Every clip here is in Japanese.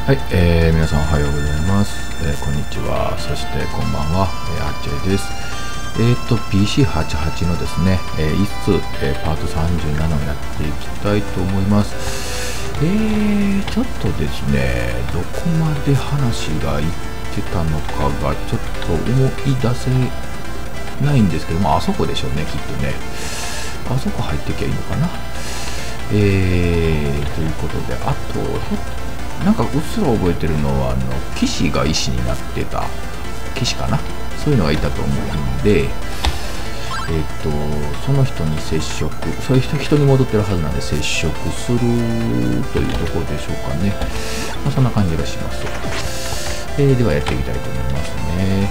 はい、皆さんおはようございます。こんにちは。そしてこんばんは。あっちぇです。PC88 のですね、一通、パート37をやっていきたいと思います。ちょっとですね、どこまで話がいってたのかがちょっと思い出せないんですけども、あそこでしょうね、きっとね。あそこ入ってきゃいいのかな。ということで、あと、なんかうっすら覚えてるのは騎士が石になってた騎士かな、そういうのがいたと思うんで、その人に接触、そういう人に戻ってるはずなんで接触するというところでしょうかね。そんな感じがします。ではやっていきたいと思いますね。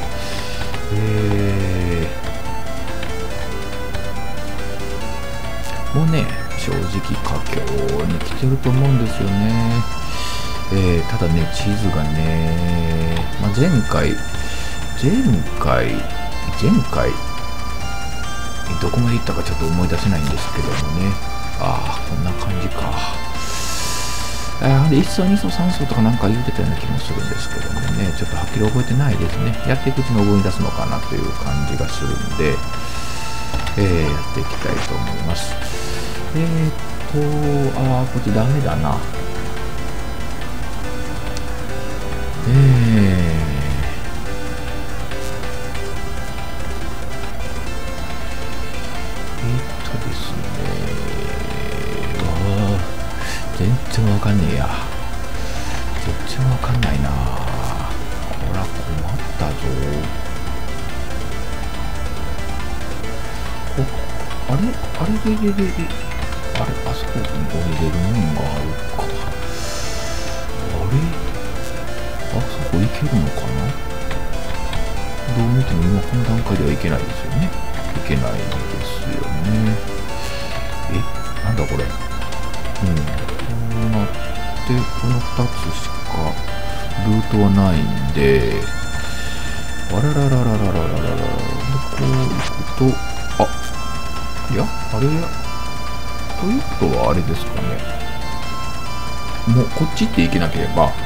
もうね、正直佳境に来てると思うんですよね。ただね、地図がね、前回どこまで行ったかちょっと思い出せないんですけどもね。こんな感じか。で1層2層3層とかなんか言うてたような気もするんですけどもね、ちょっとはっきり覚えてないですね。やっていくうちに思い出すのかなという感じがするんで、やっていきたいと思います。こっちダメだな。ですね。全然わかんねえや。全然わかんないな。こら困ったぞ。あれあそこに降りれるもんがあるか。あそこ行けるのかな。どう見ても今この段階では行けないですよね。行けないんですよね。なんだこれ。こうなって、この2つしかルートはないんで、あらららららららららら。で、こう行くと、いや、あれや。ということはあれですかね。もうこっちって行けなければ、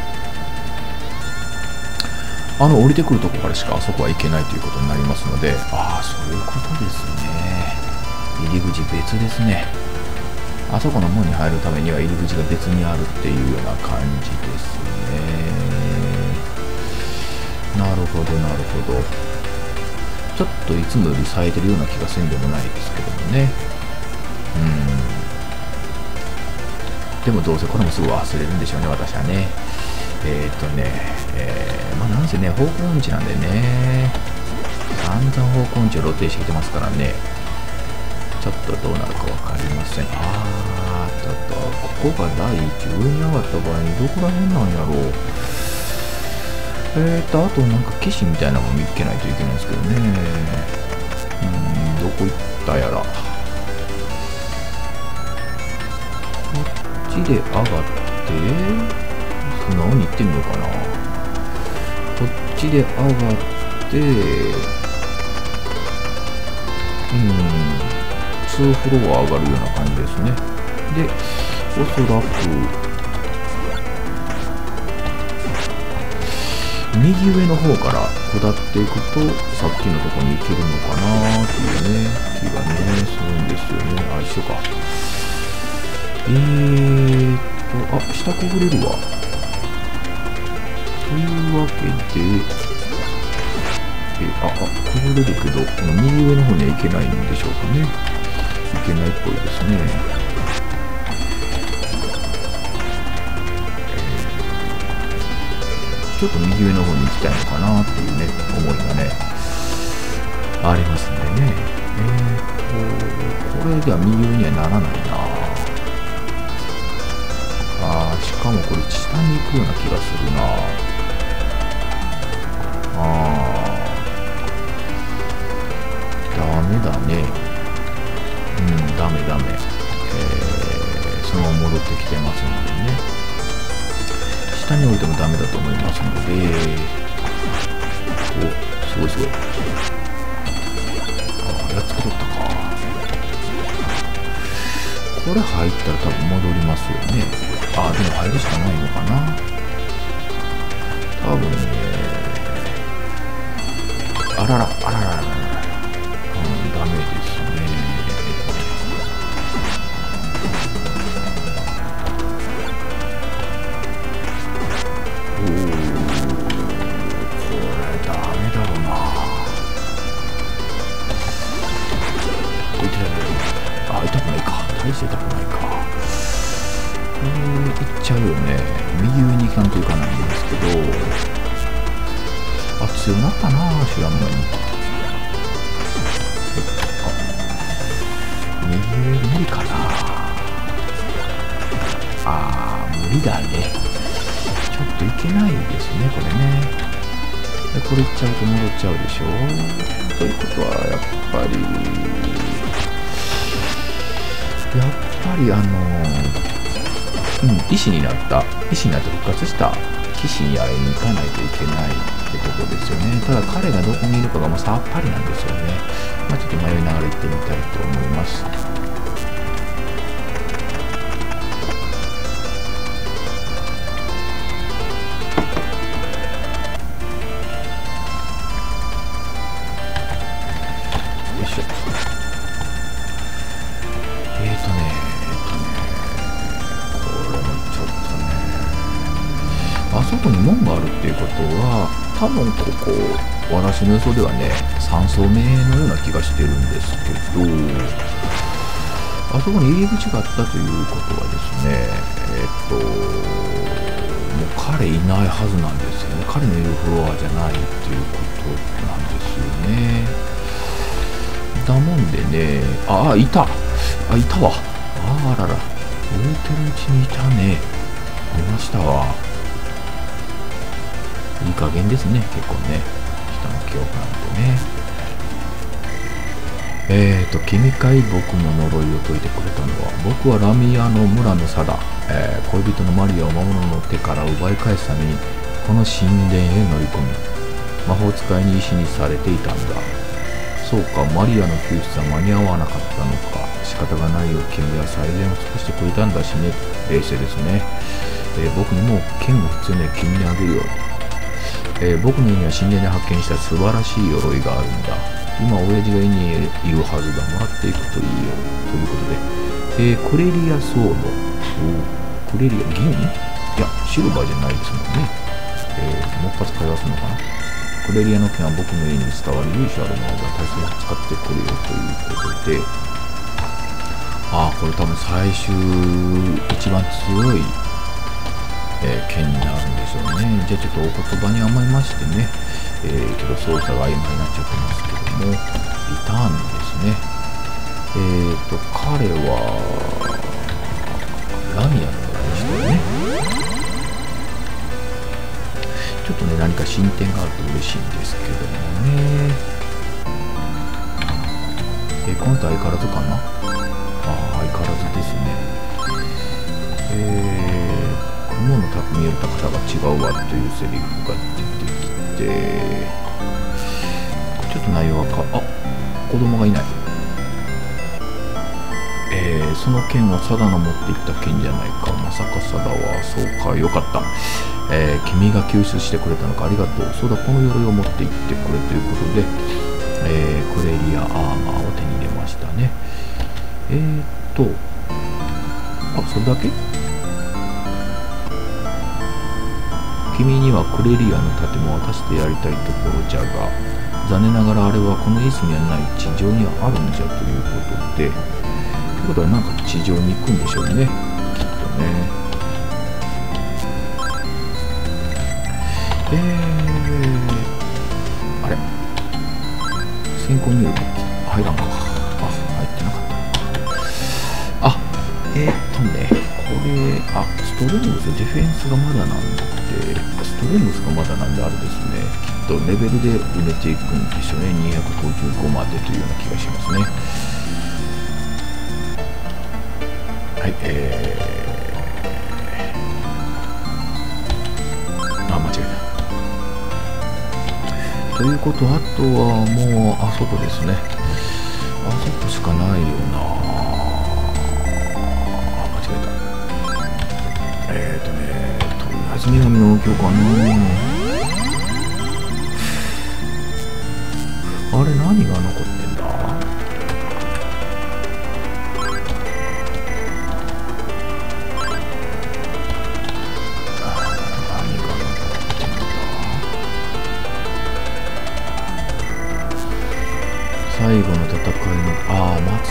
降りてくるとこからしかあそこは行けないということになりますので、そういうことですね。入り口別ですね。あそこの門に入るためには入り口が別にあるっていうような感じですね。なるほど。ちょっといつもより冴えてるような気がせんでもないですけどもね。でもどうせこれもすぐ忘れるんでしょうね、私はね。なんせね、方向音痴なんでね、散々方向音痴を露呈してきてますからね、ちょっとどうなるか分かりません。ここが第1上に上がった場合にどこら辺なんやろう。あとなんか騎士みたいなのも見つけないといけないんですけどね。どこ行ったやら。こっちで上がって、素直に行ってみようかな。こっちで上がって、2フロア上がるような感じですね。で、おそらく、右上の方から下っていくと、さっきのとこに行けるのかなっていうね、気がね、するんですよね。一緒か。下くぐれるわ。というわけで、くぐれるけど、この右上の方には行けないんでしょうかね。行けないっぽいですね。ちょっと右上の方に行きたいのかなっていうね、思いがね、ありますんでね。これでは右上にはならないな。しかもこれ下に行くような気がするな。ダメだね。ダメ。そのまま戻ってきてますのでね。下に降りてもダメだと思いますので、すごい。やっつけとったか。これ入ったら多分戻りますよね。でも入るしかないのかな。 多分ね、あらら、あらららら、ダメですね。おお、これダメだろうな。あ、痛くないか。大して痛くないか。いっちゃうよね。右上に行かんといかないんですけど、あ、強なったな、知らんのに。右上無理かな。あー、無理だね。ちょっといけないですね、これね。でこれいっちゃうと戻っちゃうでしょ。ということは、やっぱり石になって復活した騎士に会いに行かないといけないってことですよね。ただ彼がどこにいるかがもうさっぱりなんですよね。ちょっと迷いながら行ってみたいと思います。よいしょ。あそこに門があるっていうことは、多分ここ、私の予想ではね、3層目のような気がしてるんですけど、あそこに入り口があったということはですね、もう彼いないはずなんですよね。彼のいるフロアじゃないっていうことなんですよね。だもんでね、いたわ。あらら、動いてるうちにいたね。見ましたわ。いい加減ですね、結構ね。人の記憶なんてね。君かい僕の呪いを解いてくれたのは、僕はラミアの村のサダ、恋人のマリアを魔物の手から奪い返すために、この神殿へ乗り込み、魔法使いに石にされていたんだ。そうか、マリアの救出は間に合わなかったのか。仕方がないよ、君は最善を尽くしてくれたんだしね。冷静ですね。僕にも剣を必要な君にあげるよ。僕の家には神殿で発見した素晴らしい鎧があるんだ。今親父が家にいるはずだ。もらっていくといいよ。ということで、クレリアソード。クレリア銀？いや、シルバーじゃないですもんね。もう一発買い出すのかな。クレリアの剣は僕の家に伝わる由緒あるものが大切に使ってくれよということで、これ多分最終一番強い剣になるんでしょうね。じゃあちょっとお言葉に甘えましてね、ちょっと操作が曖昧になっちゃってますけども、リターンですね。彼はラミアの方でしたよね。ちょっとね、何か進展があると嬉しいんですけどもね。この人相変わらずかな。相変わらずですね。雲の匠より高さが違うわというセリフが出てきて、ちょっと内容は子供がいない。その剣はサダの持っていった剣じゃないか。まさかサダは、そうか、よかった。君が救出してくれたのか、ありがとう。そうだ、この鎧を持って行ってくれということで、クレリアアーマーを手に入れましたね。それだけ？君にはクレリアの盾も渡してやりたいところじゃが、残念ながらあれはこのイスにはない地上にはあるんじゃということで、ということはなんか地上に行くんでしょうね、きっとね。あれ先行入力入らんか。入ってなかった。これ、ストレングス、ディフェンスがまだなんで、ストレングスがまだなんであれですね、きっとレベルで埋めていくんでしょうね。255までというような気がしますね。はい、間違えた。ということは、あとはもう、外ですね。外しかないよな。とりあえず女神の教かな。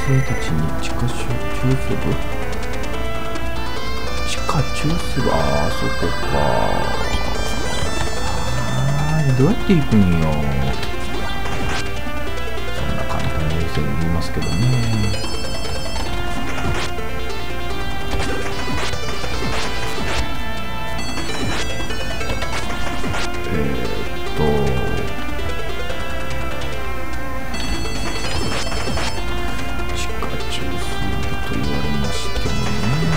生たちに地下中枢部、地下中枢部、ああそこか。どうやって行くんよ。そんな簡単な要請に言いますけどね。地下中枢部と言われましてもね、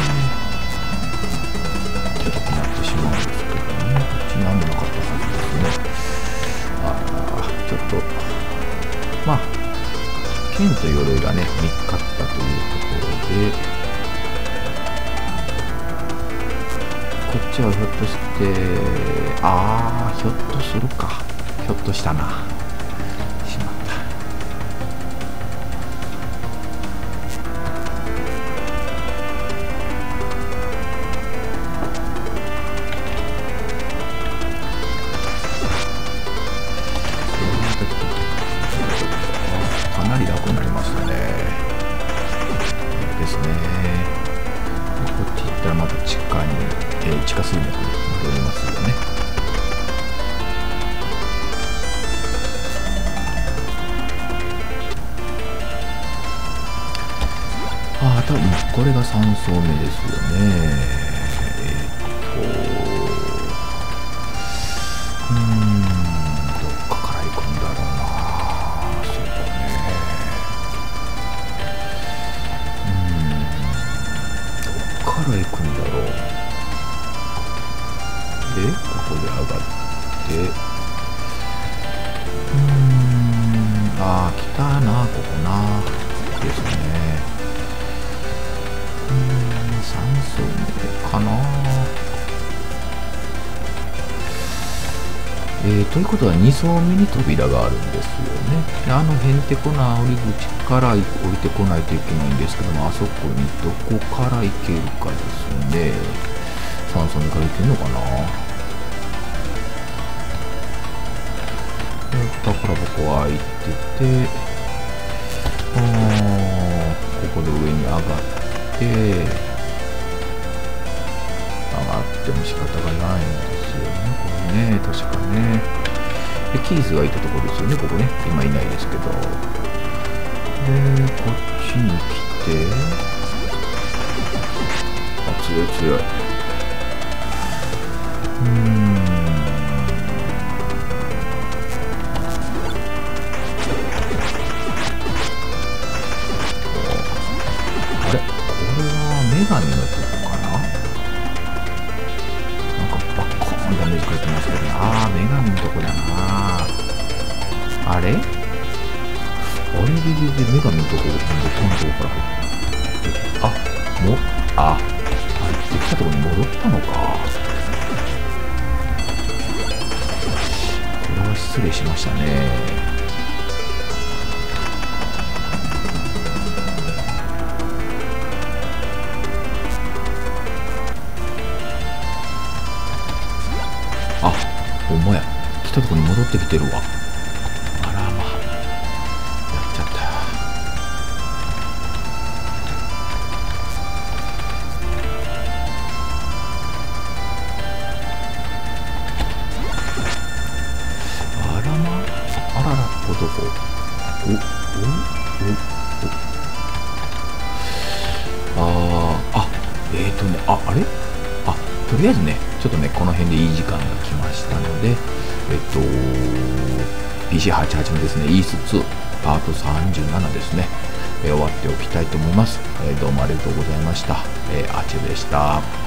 ちょっと困ってしまうんですけどね。こっち何もなかったはずですね。ちょっとまあ剣と鎧がね見つかったというところで、こっちはひょっとしてひょっとするか、ひょっとしたな、しまった。かなり楽になりましたね。ですね。こっち行ったらまた地下に、地下水脈に戻りますよね。多分これが3層目ですよね。どっかから行くんだろうな。そうだね。どっから行くんだろう。で、ここで上がって、来たな、ここな。ですね。3層目かな。ということは2層目に扉があるんですよね。でへんてこな降り口から降りてこないといけないんですけども、あそこにどこから行けるかですね。3層目から行けるのかな。宝箱は開いてて、ここで上に上がって、でも仕方がないんですよね、これね、確かね。で、キーズがいたところですよね、ここね。今いないですけど。で、こっちに来て、強い強い。あれ？これは女神のとこかな？ダメージ食らってますけどね。女神のとこだな。あれで、女神のとこ、どこのとこから入って、入ってきたところに戻ったのか。これは失礼しましたね。ほんまや、来たとこに戻ってきてるわ。あらまあ、やっちゃった。あらまあ、あらら、どこ？あれ？とりあえずね、ちょっとね、この辺でいい時間が来ましたので、PC88 のですね、イース2パート37ですね、終わっておきたいと思います。どうもありがとうございました。アチェでした。